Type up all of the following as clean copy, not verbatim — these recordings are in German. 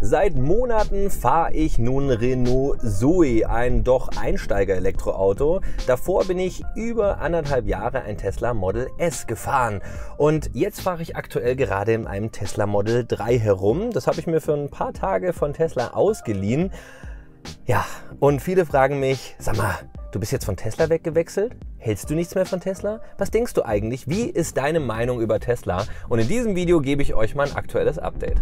Seit Monaten fahre ich nun Renault Zoe, ein doch Einsteiger-Elektroauto. Davor bin ich über 1,5 Jahre ein Tesla Model S gefahren. Und jetzt fahre ich aktuell gerade in einem Tesla Model 3 herum. Das habe ich mir für ein paar Tage von Tesla ausgeliehen. Ja, und viele fragen mich, sag mal, du bist jetzt von Tesla weggewechselt? Hältst du nichts mehr von Tesla? Was denkst du eigentlich? Wie ist deine Meinung über Tesla? Und in diesem Video gebe ich euch mal ein aktuelles Update.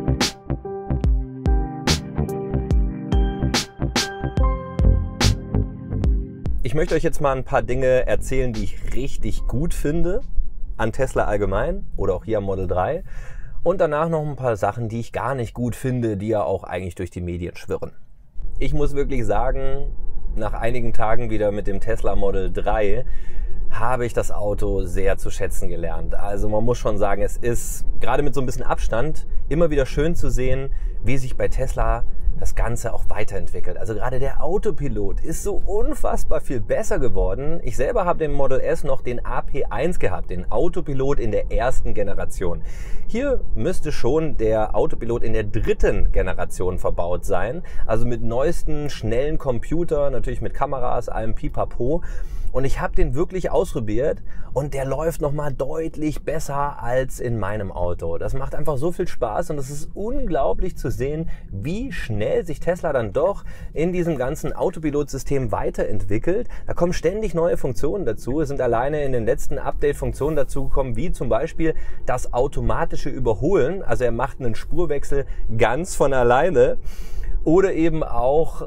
Ich möchte euch jetzt mal ein paar Dinge erzählen, die ich richtig gut finde an Tesla allgemein oder auch hier am Model 3. Und danach noch ein paar Sachen, die ich gar nicht gut finde, die ja auch eigentlich durch die Medien schwirren. Ich muss wirklich sagen, nach einigen Tagen wieder mit dem Tesla Model 3 habe ich das Auto sehr zu schätzen gelernt. Also man muss schon sagen, es ist gerade mit so ein bisschen Abstand immer wieder schön zu sehen, wie sich bei Tesla das Ganze auch weiterentwickelt. Also gerade der Autopilot ist so unfassbar viel besser geworden. Ich selber habe den Model S noch den AP1 gehabt, den Autopilot in der ersten Generation. Hier müsste schon der Autopilot in der dritten Generation verbaut sein. Also mit neuesten, schnellen Computern, natürlich mit Kameras, allem Pipapo. Und ich habe den wirklich ausprobiert und der läuft nochmal deutlich besser als in meinem Auto. Das macht einfach so viel Spaß und es ist unglaublich zu sehen, wie schnell sich Tesla dann doch in diesem ganzen Autopilot-System weiterentwickelt. Da kommen ständig neue Funktionen dazu. Es sind alleine in den letzten Update-Funktionen dazugekommen, wie zum Beispiel das automatische Überholen. Also er macht einen Spurwechsel ganz von alleine. Oder eben auch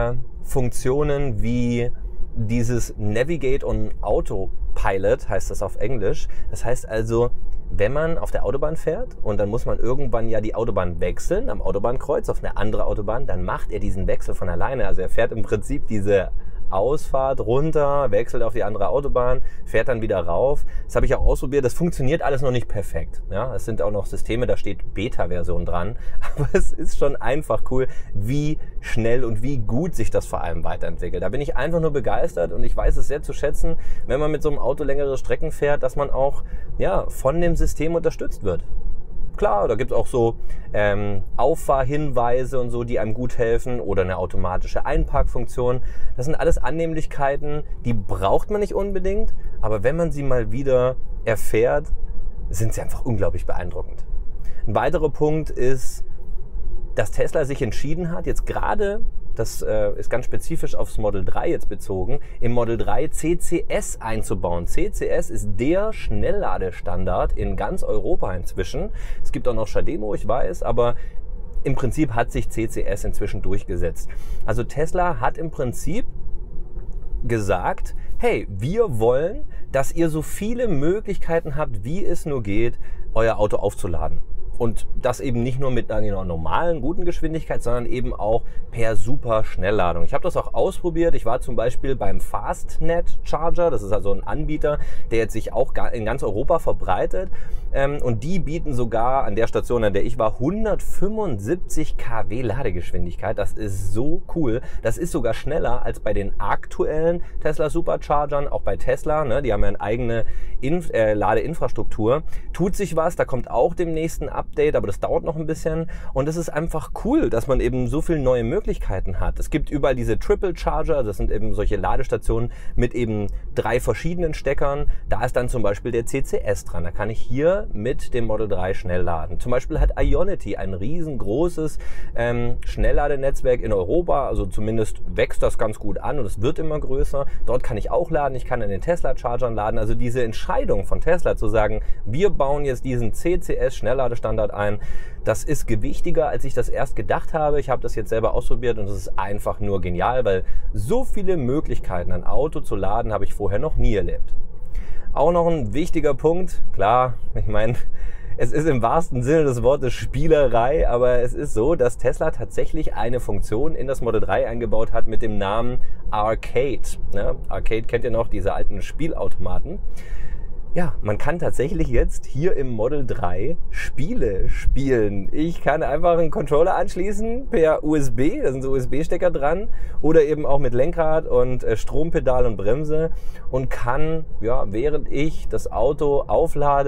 Funktionen wie dieses Navigate on Autopilot, heißt das auf Englisch. Das heißt also, wenn man auf der Autobahn fährt und dann muss man irgendwann ja die Autobahn wechseln, am Autobahnkreuz auf eine andere Autobahn, dann macht er diesen Wechsel von alleine. Also er fährt im Prinzip diese Ausfahrt runter, wechselt auf die andere Autobahn, fährt dann wieder rauf. Das habe ich auch ausprobiert. Das funktioniert alles noch nicht perfekt. Ja, es sind auch noch Systeme, da steht Beta-Version dran. Aber es ist schon einfach cool, wie schnell und wie gut sich das vor allem weiterentwickelt. Da bin ich einfach nur begeistert und ich weiß es sehr zu schätzen, wenn man mit so einem Auto längere Strecken fährt, dass man auch von dem System unterstützt wird. Klar, da gibt es auch so Auffahrhinweise und so, die einem gut helfen oder eine automatische Einparkfunktion. Das sind alles Annehmlichkeiten, die braucht man nicht unbedingt, aber wenn man sie mal wieder erfährt, sind sie einfach unglaublich beeindruckend. Ein weiterer Punkt ist, dass Tesla sich entschieden hat, jetzt gerade, das ist ganz spezifisch aufs Model 3 jetzt bezogen, im Model 3 CCS einzubauen. CCS ist der Schnellladestandard in ganz Europa inzwischen. Es gibt auch noch CHAdeMO, ich weiß, aber im Prinzip hat sich CCS inzwischen durchgesetzt. Also Tesla hat im Prinzip gesagt, hey, wir wollen, dass ihr so viele Möglichkeiten habt, wie es nur geht, euer Auto aufzuladen. Und das eben nicht nur mit einer normalen, guten Geschwindigkeit, sondern eben auch per super Schnellladung. Ich habe das auch ausprobiert. Ich war zum Beispiel beim Fastnet Charger. Das ist also ein Anbieter, der jetzt sich auch in ganz Europa verbreitet. Und die bieten sogar an der Station, an der ich war, 175 kW Ladegeschwindigkeit. Das ist so cool. Das ist sogar schneller als bei den aktuellen Tesla Superchargern, auch bei Tesla. Ne? Die haben ja eine eigene Ladeinfrastruktur. Tut sich was, da kommt auch demnächst ein Update, aber das dauert noch ein bisschen und es ist einfach cool, dass man eben so viele neue Möglichkeiten hat. Es gibt überall diese Triple Charger, das sind eben solche Ladestationen mit eben 3 verschiedenen Steckern. Da ist dann zum Beispiel der CCS dran. Da kann ich hier mit dem Model 3 schnell laden. Zum Beispiel hat Ionity ein riesengroßes Schnellladenetzwerk in Europa, also zumindest wächst das ganz gut an und es wird immer größer. Dort kann ich auch laden, ich kann in den Tesla Chargern laden. Also diese Entscheidung von Tesla zu sagen, wir bauen jetzt diesen CCS Schnellladestandard ein. Das ist gewichtiger, als ich das erst gedacht habe. Ich habe das jetzt selber ausprobiert und es ist einfach nur genial, weil so viele Möglichkeiten, ein Auto zu laden, habe ich vorher noch nie erlebt. Auch noch ein wichtiger Punkt, klar, ich meine, es ist im wahrsten Sinne des Wortes Spielerei, aber es ist so, dass Tesla tatsächlich eine Funktion in das Model 3 eingebaut hat mit dem Namen Arcade. Ja, Arcade kennt ihr noch, diese alten Spielautomaten. Ja, man kann tatsächlich jetzt hier im Model 3 Spiele spielen. Ich kann einfach einen Controller anschließen per USB, da sind so USB-Stecker dran, oder eben auch mit Lenkrad und Strompedal und Bremse und kann, ja, während ich das Auto auflade,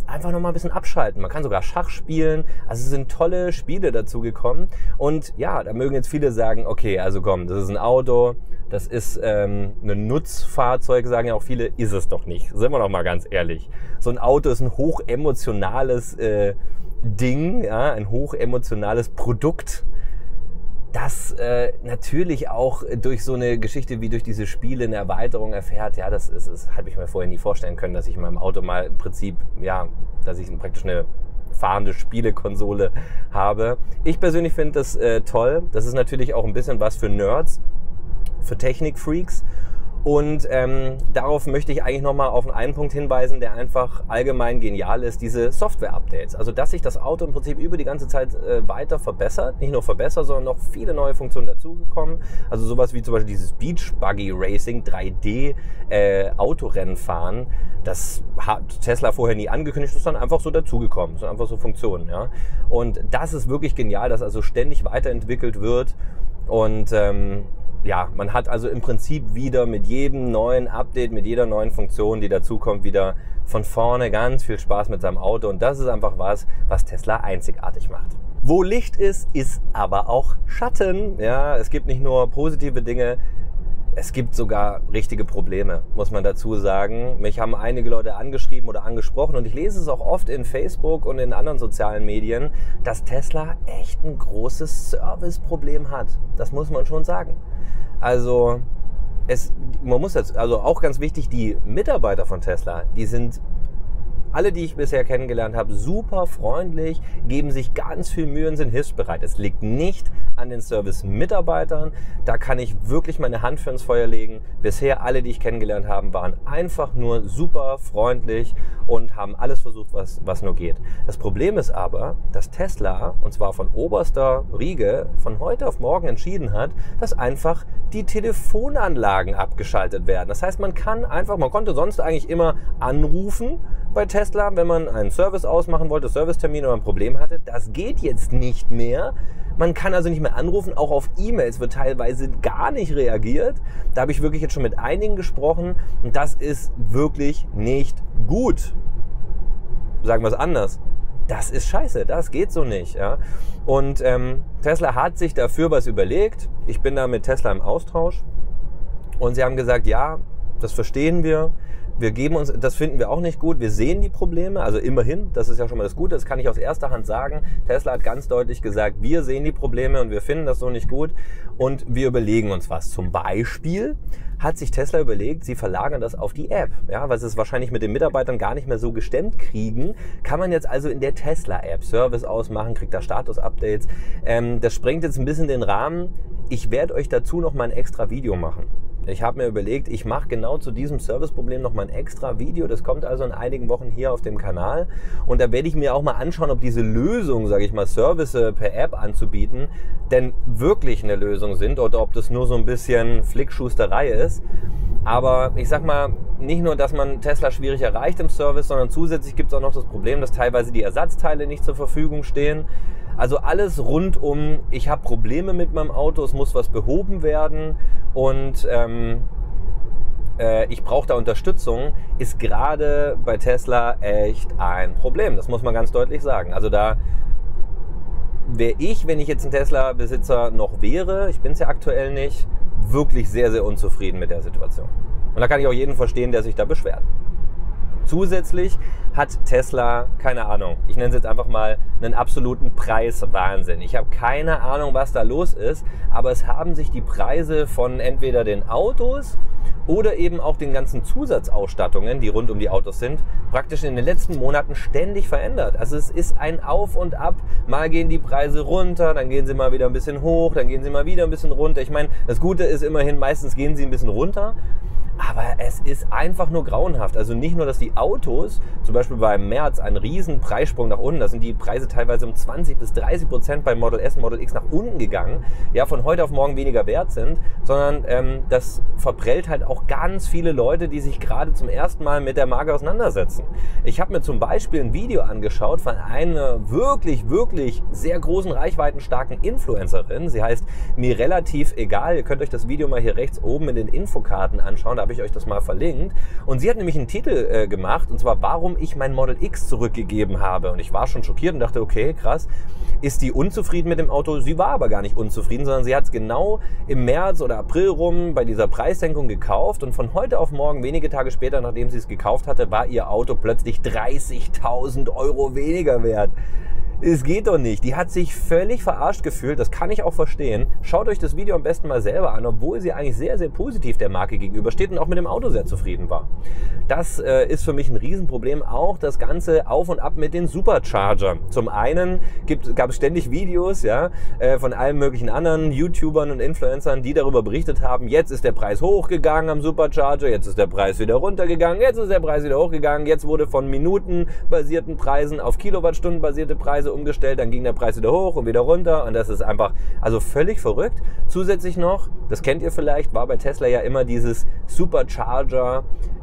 einfach nochmal ein bisschen abschalten. Man kann sogar Schach spielen. Also es sind tolle Spiele dazu gekommen. Und ja, da mögen jetzt viele sagen, okay, also komm, das ist ein Auto, das ist ein Nutzfahrzeug, sagen ja auch viele, ist es doch nicht. Sind wir doch mal ganz ehrlich. So ein Auto ist ein hochemotionales Ding, ja, ein hochemotionales Produkt, das natürlich auch durch so eine Geschichte wie durch diese Spiele eine Erweiterung erfährt. Ja, das habe ich mir vorher nie vorstellen können, dass ich in meinem Auto mal im Prinzip, ja, dass ich praktisch eine fahrende Spielekonsole habe. Ich persönlich finde das toll. Das ist natürlich auch ein bisschen was für Nerds, für Technikfreaks. Und darauf möchte ich eigentlich nochmal auf einen Punkt hinweisen, der einfach allgemein genial ist, diese Software-Updates. Also, dass sich das Auto im Prinzip über die ganze Zeit weiter verbessert. Nicht nur verbessert, sondern noch viele neue Funktionen dazugekommen. Also sowas wie zum Beispiel dieses Beach Buggy Racing, 3D Autorennen fahren. Das hat Tesla vorher nie angekündigt, das ist dann einfach so dazugekommen. Das sind einfach so Funktionen. Ja? Und das ist wirklich genial, dass also ständig weiterentwickelt wird. Und ja, man hat also im Prinzip wieder mit jedem neuen Update, mit jeder neuen Funktion, die dazukommt, wieder von vorne ganz viel Spaß mit seinem Auto. Und das ist einfach was Tesla einzigartig macht. Wo Licht ist, ist aber auch Schatten. Ja, es gibt nicht nur positive Dinge, es gibt sogar richtige Probleme, muss man dazu sagen. Mich haben einige Leute angeschrieben oder angesprochen und ich lese es auch oft in Facebook und in anderen sozialen Medien, dass Tesla echt ein großes Serviceproblem hat. Das muss man schon sagen. Also, man muss jetzt, also auch ganz wichtig, die Mitarbeiter von Tesla, die sind alle, die ich bisher kennengelernt habe, super freundlich, geben sich ganz viel Mühe und sind hilfsbereit. Es liegt nicht an den Service-Mitarbeitern. Da kann ich wirklich meine Hand für ins Feuer legen. Bisher alle, die ich kennengelernt habe, waren einfach nur super freundlich und haben alles versucht, was nur geht. Das Problem ist aber, dass Tesla, und zwar von oberster Riege, von heute auf morgen entschieden hat, dass einfach die Telefonanlagen abgeschaltet werden. Das heißt, man konnte sonst eigentlich immer anrufen bei Tesla, wenn man einen Service ausmachen wollte, Servicetermin oder ein Problem hatte. Das geht jetzt nicht mehr. Man kann also nicht mehr anrufen, auch auf E-Mails wird teilweise gar nicht reagiert. Da habe ich wirklich jetzt schon mit einigen gesprochen und das ist wirklich nicht gut. Sagen wir es anders. Das ist scheiße, das geht so nicht. Ja? Und Tesla hat sich dafür was überlegt. Ich bin da mit Tesla im Austausch und sie haben gesagt, ja, das verstehen wir. Wir geben uns, das finden wir auch nicht gut. Wir sehen die Probleme, also immerhin, das ist ja schon mal das Gute, das kann ich aus erster Hand sagen. Tesla hat ganz deutlich gesagt, wir sehen die Probleme und wir finden das so nicht gut und wir überlegen uns was. Zum Beispiel hat sich Tesla überlegt, sie verlagern das auf die App. Ja, weil sie es wahrscheinlich mit den Mitarbeitern gar nicht mehr so gestemmt kriegen, kann man jetzt also in der Tesla-App Service ausmachen, kriegt da Status-Updates. Das sprengt jetzt ein bisschen den Rahmen. Ich werde euch dazu noch mal ein extra Video machen. Ich habe mir überlegt, ich mache genau zu diesem Serviceproblem noch mal ein extra Video. Das kommt also in einigen Wochen hier auf dem Kanal. Und da werde ich mir auch mal anschauen, ob diese Lösung, sage ich mal, Service per App anzubieten, denn wirklich eine Lösung sind oder ob das nur so ein bisschen Flickschusterei ist. Aber ich sag mal, nicht nur, dass man Tesla schwierig erreicht im Service, sondern zusätzlich gibt es auch noch das Problem, dass teilweise die Ersatzteile nicht zur Verfügung stehen. Also alles rund um, ich habe Probleme mit meinem Auto, es muss was behoben werden und ich brauche da Unterstützung, ist gerade bei Tesla echt ein Problem. Das muss man ganz deutlich sagen. Also da wäre ich, wenn ich jetzt ein Tesla-Besitzer noch wäre, ich bin es ja aktuell nicht, wirklich sehr, sehr unzufrieden mit der Situation. Und da kann ich auch jeden verstehen, der sich da beschwert. Zusätzlich hat Tesla, keine Ahnung, ich nenne es jetzt einfach mal einen absoluten Preiswahnsinn. Ich habe keine Ahnung, was da los ist, aber es haben sich die Preise von entweder den Autos oder eben auch den ganzen Zusatzausstattungen, die rund um die Autos sind, praktisch in den letzten Monaten ständig verändert. Also es ist ein Auf und Ab. Mal gehen die Preise runter, dann gehen sie mal wieder ein bisschen hoch, dann gehen sie mal wieder ein bisschen runter. Ich meine, das Gute ist immerhin, meistens gehen sie ein bisschen runter. Aber es ist einfach nur grauenhaft. Also nicht nur, dass die Autos, zum Beispiel beim März, einen riesen Preissprung nach unten, da sind die Preise teilweise um 20-30% beim Model S und Model X nach unten gegangen, ja, von heute auf morgen weniger wert sind, sondern das verprellt halt auch ganz viele Leute, die sich gerade zum ersten Mal mit der Marke auseinandersetzen. Ich habe mir zum Beispiel ein Video angeschaut von einer wirklich, wirklich sehr großen, reichweitenstarken Influencerin. Sie heißt mir relativ egal. Ihr könnt euch das Video mal hier rechts oben in den Infokarten anschauen. Da habe ich euch das mal verlinkt. Und sie hat nämlich einen Titel gemacht, und zwar, warum ich mein Model X zurückgegeben habe. Und ich war schon schockiert und dachte, okay, krass, ist die unzufrieden mit dem Auto? Sie war aber gar nicht unzufrieden, sondern sie hat es genau im März oder April rum bei dieser Preissenkung gekauft. Und von heute auf morgen, wenige Tage später, nachdem sie es gekauft hatte, war ihr Auto plötzlich 30.000 Euro weniger wert. Es geht doch nicht. Die hat sich völlig verarscht gefühlt. Das kann ich auch verstehen. Schaut euch das Video am besten mal selber an, obwohl sie eigentlich sehr, sehr positiv der Marke gegenübersteht und auch mit dem Auto sehr zufrieden war. Das ist für mich ein Riesenproblem. Auch das ganze Auf und Ab mit den Superchargern. Zum einen gab es ständig Videos, ja, von allen möglichen anderen YouTubern und Influencern, die darüber berichtet haben, jetzt ist der Preis hochgegangen am Supercharger, jetzt ist der Preis wieder runtergegangen, jetzt ist der Preis wieder hochgegangen, jetzt wurde von minutenbasierten Preisen auf Kilowattstundenbasierte Preise umgestellt, dann ging der Preis wieder hoch und wieder runter, und das ist einfach also völlig verrückt. Zusätzlich noch, das kennt ihr vielleicht, war bei Tesla ja immer dieses Supercharger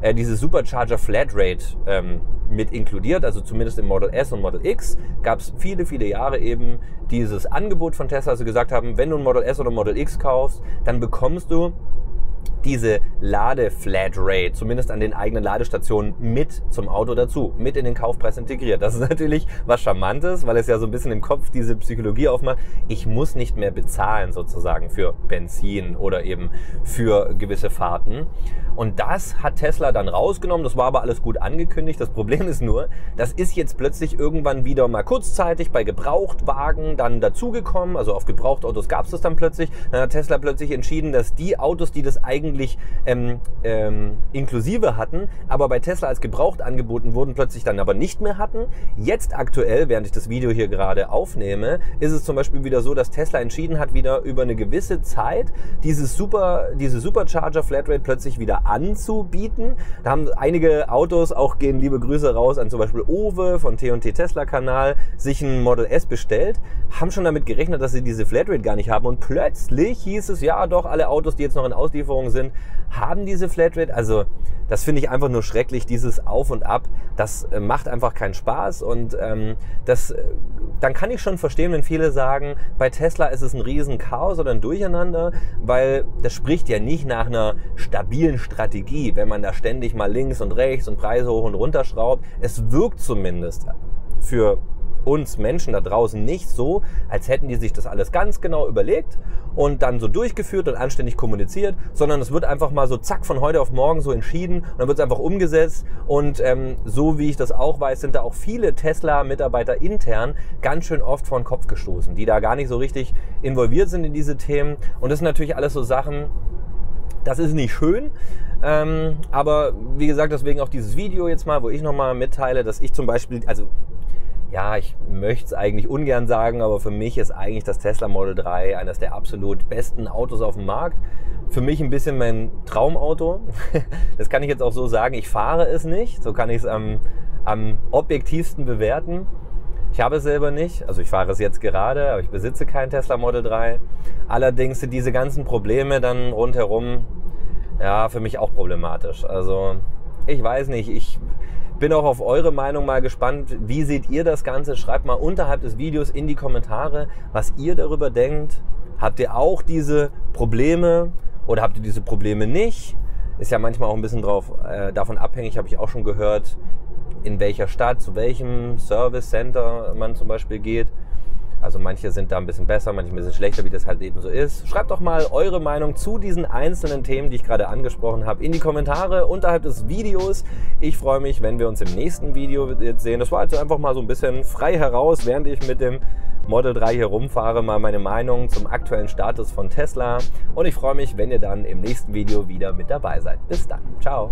Flatrate mit inkludiert, also zumindest im Model S und Model X gab es viele, viele Jahre eben dieses Angebot von Tesla, dass sie gesagt haben, wenn du ein Model S oder Model X kaufst, dann bekommst du diese Lade-Flatrate, zumindest an den eigenen Ladestationen, mit zum Auto dazu, mit in den Kaufpreis integriert. Das ist natürlich was Charmantes, weil es ja so ein bisschen im Kopf diese Psychologie aufmacht. Ich muss nicht mehr bezahlen sozusagen für Benzin oder eben für gewisse Fahrten. Und das hat Tesla dann rausgenommen. Das war aber alles gut angekündigt. Das Problem ist nur, das ist jetzt plötzlich irgendwann wieder mal kurzzeitig bei Gebrauchtwagen dann dazugekommen. Also auf Gebrauchtautos gab es das dann plötzlich. Dann hat Tesla plötzlich entschieden, dass die Autos, die das eigentlich inklusive hatten, aber bei Tesla als gebraucht angeboten wurden, plötzlich dann aber nicht mehr hatten. Jetzt aktuell, während ich das Video hier gerade aufnehme, ist es zum Beispiel wieder so, dass Tesla entschieden hat, wieder über eine gewisse Zeit diese Supercharger Flatrate plötzlich wieder anzubieten. Da haben einige Autos, auch gehen liebe Grüße raus an zum Beispiel Owe von T&T Tesla Kanal, sich ein Model S bestellt, haben schon damit gerechnet, dass sie diese Flatrate gar nicht haben, und plötzlich hieß es, ja doch, alle Autos, die jetzt noch in Auslieferung sind, haben diese Flatrate. Also das finde ich einfach nur schrecklich, dieses Auf und Ab. Das macht einfach keinen Spaß, und dann kann ich schon verstehen, wenn viele sagen, bei Tesla ist es ein riesen Chaos oder ein Durcheinander, weil das spricht ja nicht nach einer stabilen Strategie, wenn man da ständig mal links und rechts und Preise hoch und runter schraubt. Es wirkt zumindest für uns Menschen da draußen nicht so, als hätten die sich das alles ganz genau überlegt und dann so durchgeführt und anständig kommuniziert, sondern es wird einfach mal so zack von heute auf morgen so entschieden und dann wird es einfach umgesetzt. Und so wie ich das auch weiß, sind da auch viele Tesla-Mitarbeiter intern ganz schön oft vor den Kopf gestoßen, die da gar nicht so richtig involviert sind in diese Themen. Und das sind natürlich alles so Sachen, das ist nicht schön, aber wie gesagt, deswegen auch dieses Video jetzt mal, wo ich nochmal mitteile, dass ich zum Beispiel, also ja, ich möchte es eigentlich ungern sagen, aber für mich ist eigentlich das Tesla Model 3 eines der absolut besten Autos auf dem Markt. Für mich ein bisschen mein Traumauto. Das kann ich jetzt auch so sagen, ich fahre es nicht, so kann ich es am objektivsten bewerten. Ich habe es selber nicht, also ich fahre es jetzt gerade, aber ich besitze kein Tesla Model 3. Allerdings sind diese ganzen Probleme dann rundherum, ja, für mich auch problematisch. Also ich weiß nicht, ich bin auch auf eure Meinung mal gespannt. Wie seht ihr das Ganze? Schreibt mal unterhalb des Videos in die Kommentare, was ihr darüber denkt. Habt ihr auch diese Probleme oder habt ihr diese Probleme nicht? Ist ja manchmal auch ein bisschen davon abhängig, habe ich auch schon gehört, in welcher Stadt, zu welchem Service Center man zum Beispiel geht. Also manche sind da ein bisschen besser, manche ein bisschen schlechter, wie das halt eben so ist. Schreibt doch mal eure Meinung zu diesen einzelnen Themen, die ich gerade angesprochen habe, in die Kommentare unterhalb des Videos. Ich freue mich, wenn wir uns im nächsten Video jetzt sehen. Das war also einfach mal so ein bisschen frei heraus, während ich mit dem Model 3 hier rumfahre, mal meine Meinung zum aktuellen Status von Tesla. Und ich freue mich, wenn ihr dann im nächsten Video wieder mit dabei seid. Bis dann. Ciao.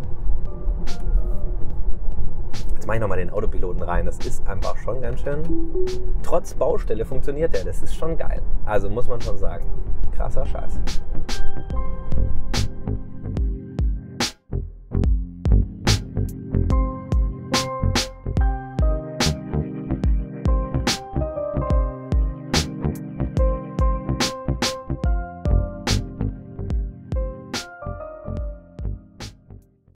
Jetzt mache ich nochmal den Autopiloten rein. Das ist einfach schon ganz schön. Trotz Baustelle funktioniert der. Das ist schon geil. Also muss man schon sagen. Krasser Scheiß.